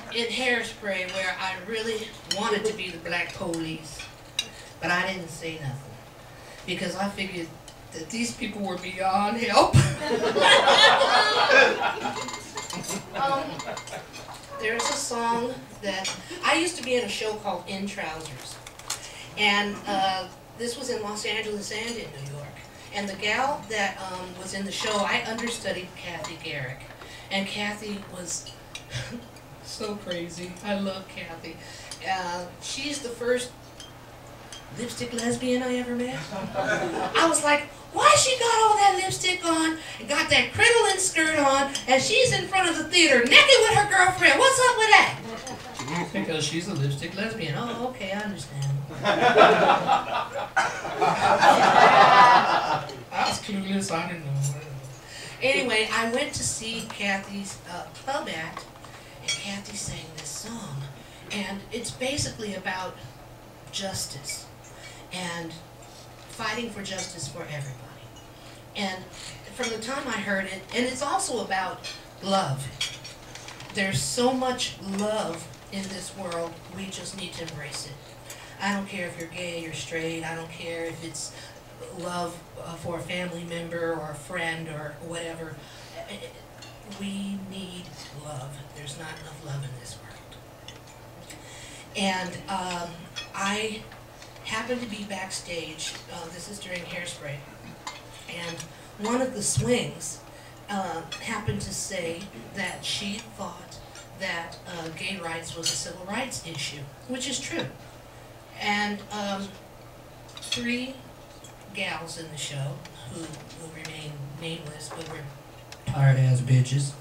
in Hairspray where I really wanted to be the black police, but I didn't say nothing because I figured that these people were beyond help. There's a song that I used to be in a show called In Trousers, and this was in Los Angeles and in New York. And the gal that was in the show, I understudied Kathy Garrick, and Kathy was so crazy. I love Kathy. She's the first lipstick lesbian I ever met. I was like, why she got all that lipstick on and got that crinoline skirt on and she's in front of the theater naked with her girlfriend? What's up with that? Because she's a lipstick lesbian. Oh, okay, I understand. I was clueless, I didn't know. Anyway, I went to see Kathy's club act, and Kathy sang this song. And it's basically about justice and fighting for justice for everybody. And from the time I heard it, and it's also about love. There's so much love in this world, we just need to embrace it. I don't care if you're gay or straight, I don't care if it's love for a family member or a friend or whatever. We need love. There's not enough love in this world. And I happened to be backstage, this is during Hairspray, and one of the swings happened to say that she thought that gay rights was a civil rights issue, which is true. And 3 gals in the show, who will remain nameless, but we're tired-ass bitches,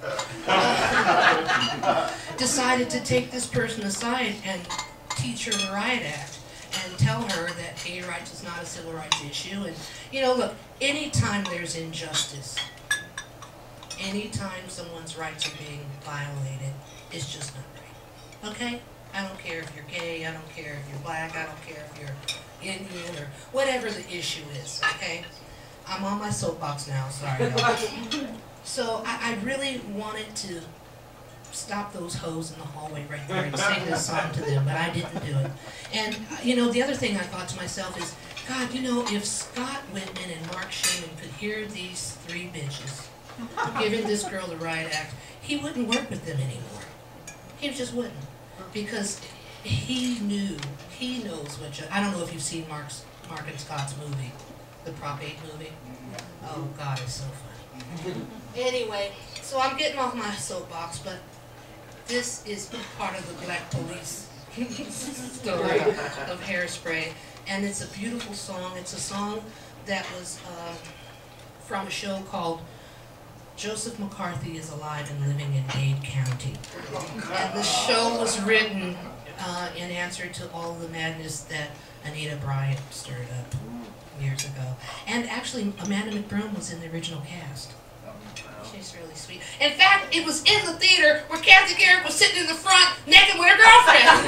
decided to take this person aside and teach her the riot act and tell her that gay rights is not a civil rights issue. And, you know, look, anytime there's injustice, anytime someone's rights are being violated, it's just not right. Okay? I don't care if you're gay, I don't care if you're black, I don't care if you're Indian or whatever the issue is, okay? I'm on my soapbox now, sorry. So I really wanted to stop those hoes in the hallway right there and sing this song to them, but I didn't do it. And, you know, the other thing I thought to myself is, God, you know, if Scott Whitman and Mark Schumann could hear these 3 bitches giving this girl the riot act, he wouldn't work with them anymore. He just wouldn't. Because he knows what, I don't know if you've seen Mark and Scott's movie, the Prop 8 movie. Oh, God, it's so funny. Anyway, so I'm getting off my soapbox, but this is part of the Black Police story of Hairspray, and it's a beautiful song. It's a song that was from a show called Joseph McCarthy is Alive and Living in Dade County. And the show was written in answer to all of the madness that Anita Bryant stirred up years ago. And actually, Amanda McBroom was in the original cast. She's really sweet. In fact, it was in the theater where Kathy Garrick was sitting in the front naked with her girlfriend.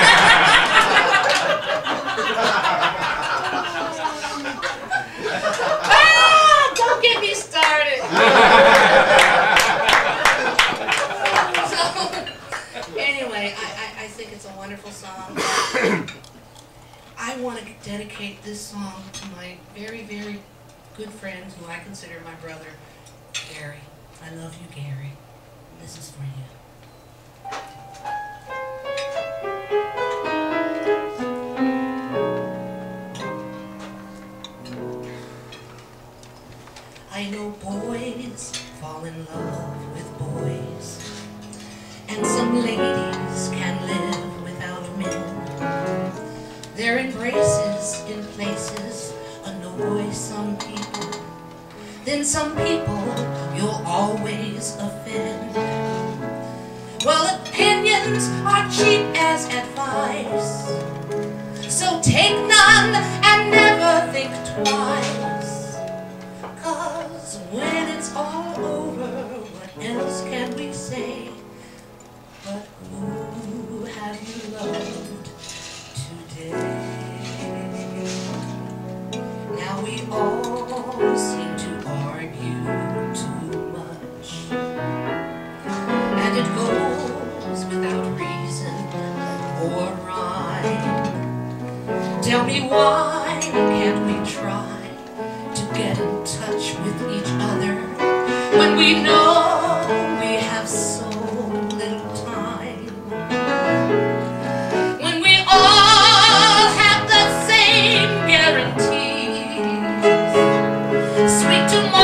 Ah, don't get me started. So, anyway, I think it's a wonderful song. I want to dedicate this song to my very, very good friend who I consider my brother, Gary. I love you, Gary. This is for you. I know boys fall in love with boys, and some ladies can live without men. Their embraces in places annoy some people. Then some people you'll always offend. Well, opinions are cheap as advice, so take none and never think twice. 'Cause when it's all over, what else can we say? But who have you loved today? Now we all seem to argue too much, and it goes without reason. why can't we try to get in touch with each other when we know we have so little time? When we all have the same guarantees, sweet tomorrow